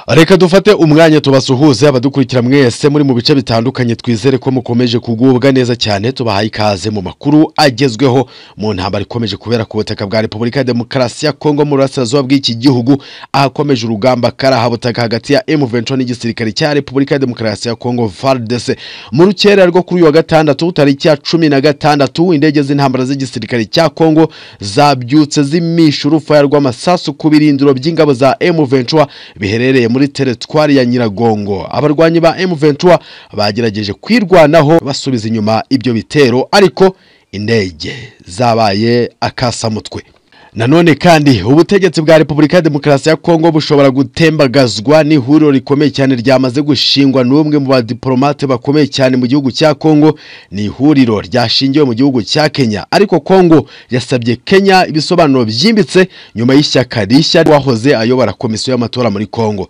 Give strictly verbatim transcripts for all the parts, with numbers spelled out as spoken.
Reka dufate umwanya tubasuhuze abadukurikira mwese muri mu bice bitandukanye, twizere ko mukomeje kugubwa neza cyane. Tubahaye ikaze mu makuru agezweho mu ntambara ikomeje kubera ku butaka bwa Repubulika ya Demokarasi ya Kongo mu burasirazuba bw'iki gihugu, ahakomeje urugamba karahabutaka hagati ya M vingt-trois n'igisirikare cya Repubulika ya Demokarasi ya Kongo F A R D C. Mu rukerera rwo kuri uyu wa gatandatu tariki ya cumi na gatandatu, indege z'intambara z'igisirikare cya Kongo zabyutse zimisha urufaya rw'amasasu ku birindiro by'ingabo za M vingt-trois biherereye muri teritwari ya Nyiragongo. Abarwanyi ba M vingt-trois bagerageje kwirwanaho basubiza inyuma ibyo bitero, ariko indege zabaye akasamutwe. Nanone kandi ubutegetsi bwa Repubulika ya Demokarasi ya Kongo bushobora gutembagazwa n'ihuriro rikomeye cyane ryamaze gushingwa n'umwe mu badiplomate bakomeye cyane mu gihugu cya Kongo. Ni ihuriro ryashingiwe mu gihugu cya Kenya, ariko Kongo yasabye Kenya ibisobanuro byimbitse nyuma y'ishyaka rishya wahoze ayobora komisiyo y'amatora muri Kongo.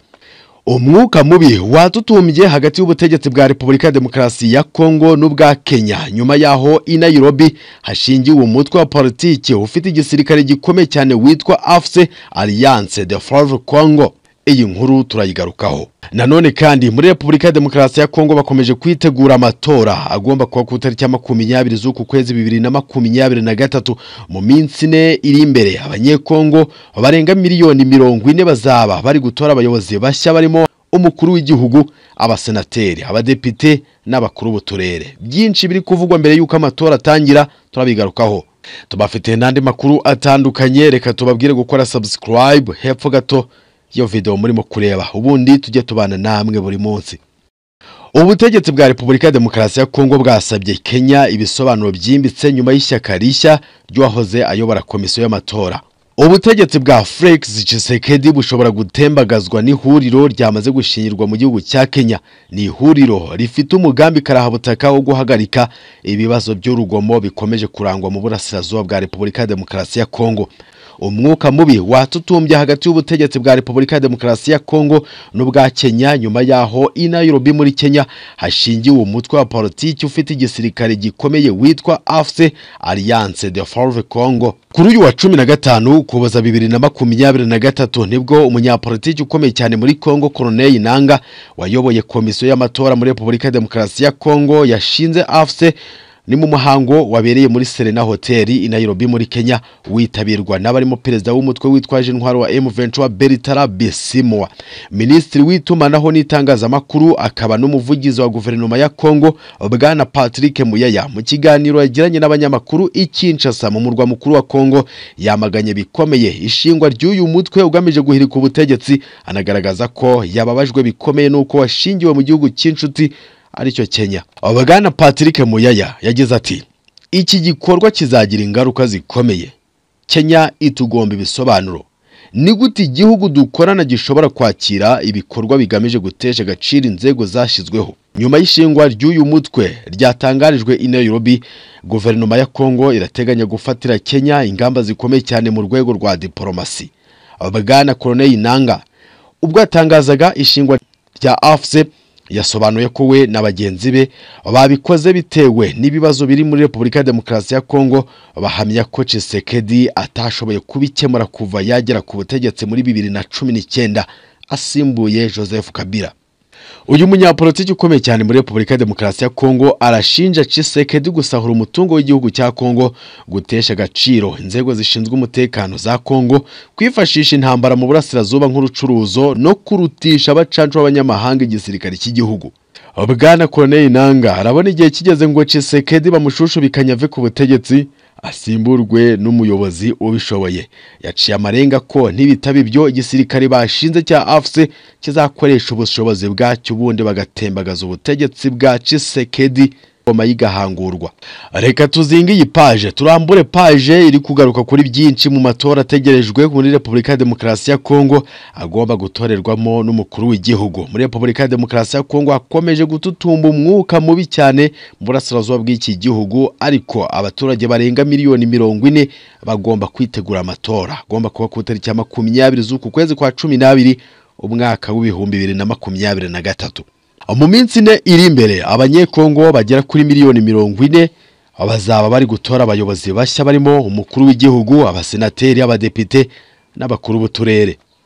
Umwuka mubi watutumbye hagati y'ubutegetsi bwa Repubulika ya Demokarasi ya Kongo n'ubwa Kenya nyuma yaho i Nairobi hashingiwe umutwe wa politiki ufite igisirikare gikomeye cyane witwa A F C, Alliance de Fleuve Congo. Iyi nkuru turayigarukaho. Nanone kandi muri Repubulika ya Demokarasi ya Kongo bakomeje kwitegura amatora agomba kuba ku tariki ya makumyabiri z'uku kwezi bibiri na makumyabiri na gatatu. Mu minsi ine iri imbere abanyekongo barenga miliyoni mirongo ine bazaba bari gutora abayobozi bashya, barimo umukuru w'igihugu, abasenateri, abadepite n'abakuru b'uturere. Byinshi biri kuvugwa mbere y'uko amatora atangira, turabigarukaho. Tubafite n'andi makuru atandukanye, reka tubabwire gukora subscribe hepfo gato iyo video murimo kureba, ubundi tujye tubana namwe buri munsi. Ubutegetsi bwa Repubulika ya Demokarasi ya Kongo bwasabye Kenya ibisobanuro byimbitse nyuma y'ishyaka rishya ryahoze ayobora komisiyo y'amatora. Ubutegetsi bwa Felix Tshisekedi bushobora gutembagazwa n'ihuriro ryamaze gushingirwa mu gihugu cya Kenya. Ni ihuriro rifite umugambi karahabutaka wo guhagarika ibibazo by'urugomo bikomeje kurangwa mu burasirazuba bwa Repubulika ya Demokarasi ya Kongo. Umwuka mubi watutumbye hagati y'ubutegetsi bwa Repubulika ya Demokarasi ya Kongo n'ubwa Kenya nyuma yaho i Nairobi muri Kenya hashingiwe umutwe wa politiki ufite igisirikare gikomeye witwa A F C, Alliance de Fleuve Congo. Kuri uyu wa cumi na gatanu kuboza bibiri na makumyabiri na gatatu nibwo umunyapolitiki ukomeye cyane muri Kongo Colonel Nanga wayoboye komisiyo y'amatora muri Repubulika ya Demokarasi ya Kongo yashinze A F C. Ni mu muhango wabereye muri Serena Hotel i Nairobi muri Kenya, witabirwa n'abarimo perezida w'umutwe witwaje intwaro wa M vingt-trois Bertrand Bisimwa, minisitiri w'itumanaho n'itangazamakuru akaba n'umuvugizi wa guverinoma ya Kongo Bwana Patrick Muyaya. Mu kiganiro yagiranye n'abanyamakuru i Kinshasa mu murwa mukuru wa Kongo, yamaganye bikomeye ishingwa ry'uyu mutwe ugamije guhirika ubutegetsi, anagaragaza ko yababajwe bikomeye nuko washingiwe mu gihugu cy'inshuti aricyo Kenya. Bwana Patrick Muyaya yagize ati, iki gikorwa kizagira ingaruka zikomeye. Kenya itugomba ibisobanuro. Ni gute igihugu dukorana gishobora kwakira ibikorwa bigamije gutesha agaciro inzego zashyizweho? Nyuma y'ishingwa ry'uyu mutwe ryatangarijwe i Nairobi, guverinoma ya Kongo irateganya gufatira Kenya ingamba zikomeye cyane mu rwego rwa diplomasi. Bwana Colonel Nanga ubwo yatangazaga ishingwa rya A F C yasobanuye ko we na bagenzi be babikoze bitewe n'ibibazo biri muri Repubulika ya Demokarasi ya Kongo. Bahamya ko Tshisekedi atashoboye kubikemura kuva yagera ku butegetsi muri bibiri na cumi n'icyenda asimbuye Joseph Kabila. Uyu munyapolitiki ukomeye cyane muri Repubulika ya Demokarasi ya Kongo arashinja Tshisekedi gusahura umutungo w'igihugu cya Kongo, gutesha agaciro inzego zishinzwe umutekano za Kongo, kwifashisha intambara mu burasirazuba nk'urucuruzo no kurutisha abacancu b'abanyamahanga igisirikare cy'igihugu. Bwana Colonel Nanga arabona igihe kigeze ngo Tshisekedi bamushushubikanya ave ku butegetsi asimburwe n'umuyobozi ubishoboye. Yaciye amarenga ko ntibitaba ibyo igisirikare bashinze cya A F C kizakoresha ubushobozi bwacyo ubundi bagatembagaza ubutegetsi bwa Tshisekedi ngoma yigahangurwa. Reka tuzinge iyi page turambure page iri kugaruka kuri byinshi mu matora ategerejwe muri Repubulika ya Demokarasi ya Kongo agomba gutorerwamo n'umukuru w'igihugu. Muri Repubulika ya Demokarasi ya Kongo hakomeje gututumba umwuka mubi cyane mu burasirazuba bw'iki gihugu, ariko abaturage barenga miliyoni mirongo ine bagomba kwitegura amatora agomba kuba ku tariki ya makumyabiri z'uku kwezi kwa cumi n'abiri umwaka w'ibihumbi bibiri na makumyabiri na gatatu. Mu minsi ine iri imbere abanyekongo bagera kuri miliyoni mirongo ine abazaba bari gutora abayobozi bashya, barimo umukuru w'igihugu, abasenateri, abadepite n'abakuru b'uturere.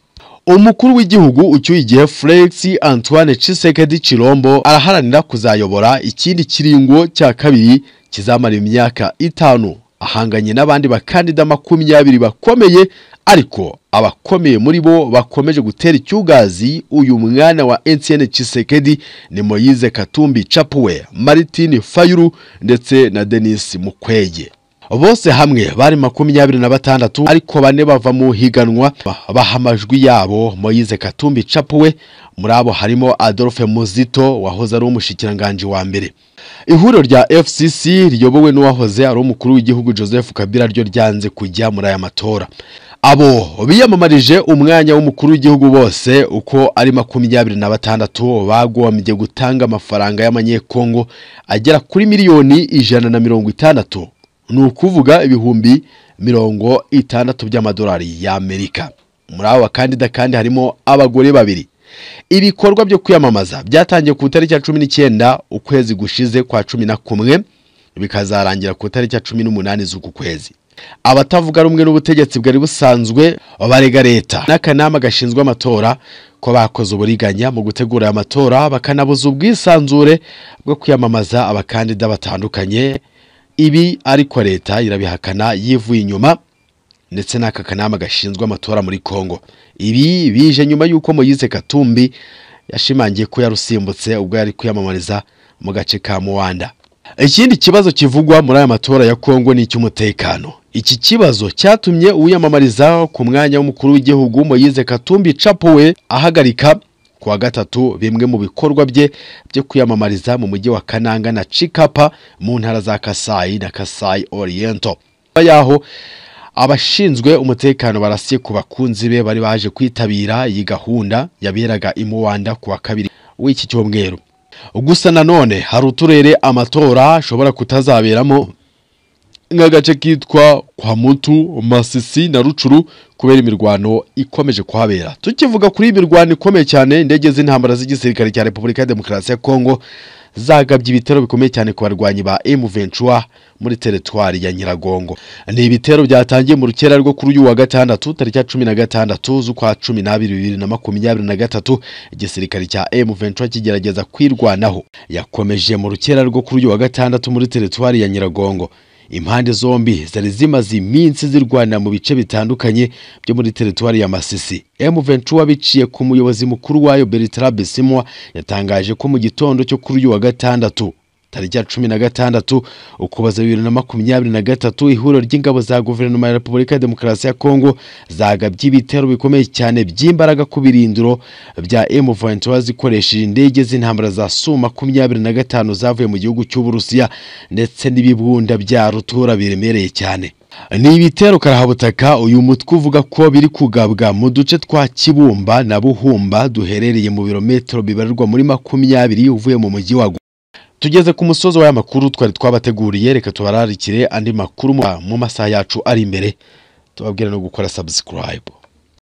umukuru w'igihugu ucyuye igihe Felix Antoine Tshisekedi Chilombo araharanira kuzayobora ikindi kiringo cya kabiri kizamara imyaka itanu ahanganye n'abandi bakandida makumyabiri bakomeye, ariko abakomeye muri bo bakomeje gutera icyugazi uyu mwana wa Etienne Tshisekedi ni Moise Katumbi Chapwe, Martin Fayulu ndetse na Denis Mukwege. Bose hamwe bari makumyabiri na batandatu, ariko bane bava mu higanwa bahamajwi yabo. Moise Katumbi Chapwe muri abo harimo Adolphe Muzito wahoze ari umushikiranganje wa mbere. Ihuriro rya F C C riyobowe n'uwahoze ari umukuru w'igihugu Joseph Kabila ryo ryanze kujya muri aya matora. Abo biyamamarije umwanya w'umukuru w'igihugu bose uko ari makumyabiri na batandatu bagombye gutanga amafaranga y'amanyekongo agera kuri miliyoni ijana na mirongo itandatu, ni ukuvuga ibihumbi mirongo itandatu by'amadolari y'Amerika. Muri abo bakandida kandi harimo abagore babiri. Ibikorwa byo kwiyamamaza byatangiye ku tariki ya cumi n'icyenda ukwezi gushize kwa cumi na kumwe bikazarangira ku tariki ya cumi n'umunani z'uku kwezi. Abatavuga rumwe n'ubutegetsi bwari busanzwe barega leta n'akanama gashinzwe amatora ko bakoze uburiganya mu gutegura amatora bakanabuza ubwisanzure bwo kwiyamamaza abakandida batandukanye. Ibi ariko leta irabihakana yivuye inyuma, ndetse n'aka kanama gashinzwe amatora muri Kongo. Ibi bije nyuma yuko Moise Katumbi yashimangiye ko yarusimbutse ubwo yari kwiyamamariza mu gace ka Muwanda. Ikindi kibazo kivugwa muri aya matora ya Kongo ni icy'umutekano. Iki kibazo cyatumye uyamamariza ku mwanya w'umukuru w'igihugu Moise Katumbi Chapwe ahagarika kuwa gatatu bimwe mu bikorwa bye byo kwiyamamariza mu mujyi wa Kananga na Chikapa mu ntara za Kasai na Kasai Oriental. Yaho abashinzwe umutekano barasiye ku bakunzi be bari baje kwitabira iyi gahunda yaberaga i Muwanda kuwa kabiri w'iki cyumweru. Gusa nanone hari uturere amatora ashobora kutazaberamo nk'agace kitwa kwa Mutu, Masisi na Rucuru kubera imirwano ikomeje kuhabera. Tukivuga kuri imirwano ikomeye cyane, indege z'intambara z'igisirikare cya Repubulika ya Demokarasi ya Kongo zagabye ibitero bikomeye cyane ku barwanyi ba M vingt-trois muri teritwari ya Nyiragongo. Ni ibitero byatangiye mu rukera rwo kuri uyu wa gatandatu tariki ya cumi na gatandatu z'ukwa cumi n'abiri bibiri na makumyabiri na gatatu. Igisirikare cya M vingt-trois kigerageza kwirwanaho yakomeje mu rukera rwo kuri uyu wa gatandatu muri teritwari ya Nyiragongo. Impande zombi zari zimaze iminsi zirwanira mu bice bitandukanye byo muri teritwari ya Masisi. M vingt-trois biciye ku muyobozi mukuru wayo Bertrand Bisimwa yatangaje ko mu gitondo cyo kuri uyu wa gatandatu tariki ya cumi na gatandatu ukuboza bibiri na makumyabiri na gatatu ihuriro ry'ingabo za guverinoma ya Repubulika ya Demokarasi ya Kongo zagabye ibitero bikomeye cyane by'imbaraga ku birindiro bya M vingt-trois zikoresheje indege z'intambara za Su makumyabiri na gatanu zavuye mu gihugu cy'Uburusiya ndetse n'ibibunda bya rutura biremereye cyane. Ni ibitero karahabutaka uyu mutwe uvuga ko biri kugabwa mu duce twa Kibumba na Buhumba duherereye mu birometero bibarirwa muri makumyabiri uvuye mu mujyi wa. Tugeze ku musozo w'aya makuru twari twabateguriye, reka tubararikire andi makuru mu masaha yacu ari imbere. Tubabwira no gukora subscribe.